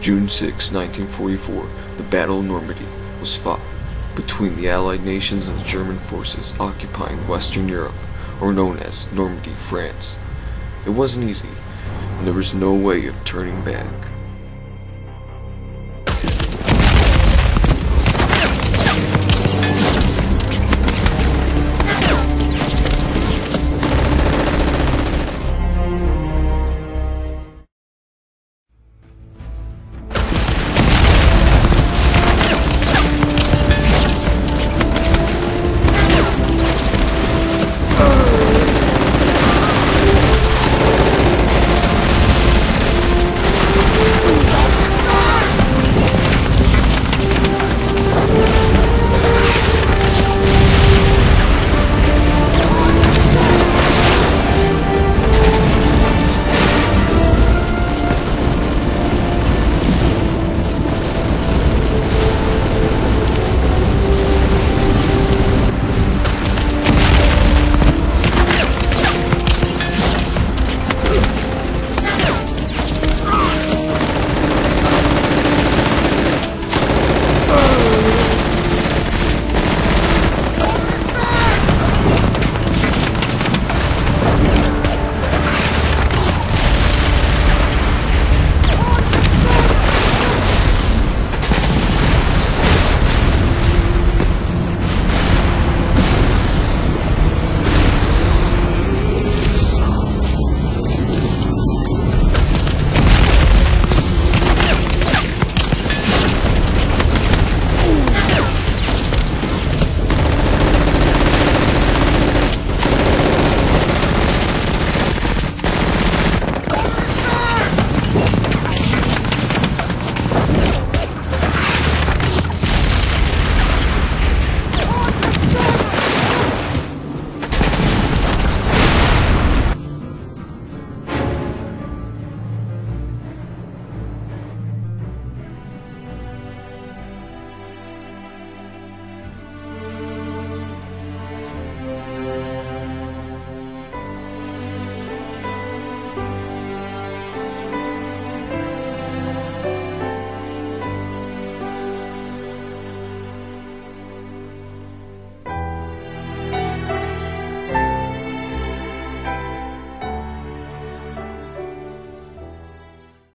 June 6, 1944, the Battle of Normandy was fought between the Allied nations and the German forces occupying Western Europe, or known as Normandy, France. It wasn't easy, and there was no way of turning back.